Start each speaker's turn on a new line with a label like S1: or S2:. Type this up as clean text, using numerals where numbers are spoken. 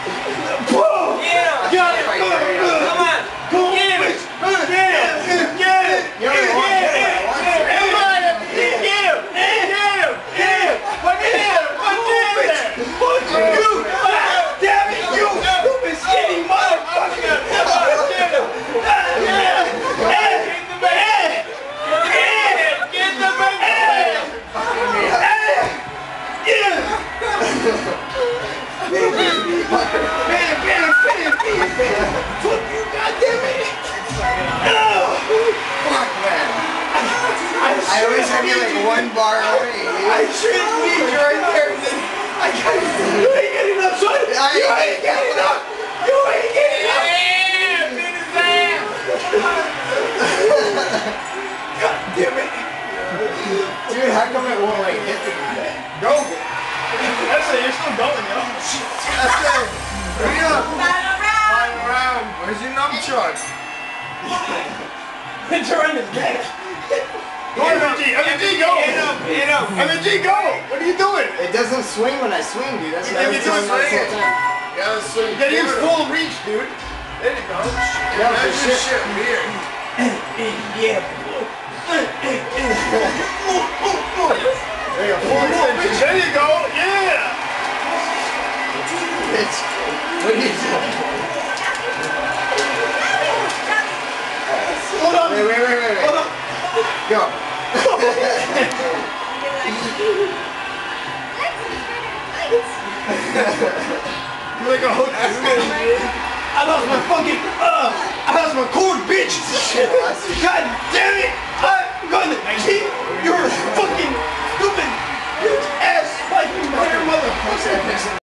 S1: Whoa!
S2: Yeah!
S1: Got it!
S2: Come on!
S1: Come on!
S2: Get it!
S1: Get it! Get it!
S2: Get him! Come on! Get him! Put it in! Put it in!
S1: Fuck you! Damn it, you stupid skinny motherfucker!
S2: Get him! Get the bag!
S1: Fuck you, goddammit!
S3: Fuck, man. I always have you like one bar away.
S1: I should need you right there. I can't. You ain't getting up, son. You ain't getting up. You ain't getting up. God damn it.
S3: Dude, how come it won't like hit the guy?
S1: Go. That's it. You're still going, yo.
S3: That's it. Hurry up. Flying around. Where's your nunchuck?
S1: It's around his neck. Go, MG. MG, go.
S2: Get up!
S1: MG, go. What are you doing?
S3: It doesn't swing when I swing, dude. That's what I
S1: If
S3: was
S1: you do
S3: doing
S1: swing
S3: the
S1: it.
S3: whole time.
S2: Yeah, so
S1: You gotta use full reach, dude.
S2: There you go.
S3: Yeah, for sure.
S2: Weird.
S1: Yeah.
S3: There you go. Full extension.
S1: There you go. Yeah.
S3: Bitch. What are you doing?
S1: Hold on.
S3: Wait.
S1: Hold on.
S3: Go.
S1: You're like a hook. I lost my fucking, I lost my cord, bitch. God damn it. I'm gonna keep your fucking stupid bitch ass fighting motherfucker.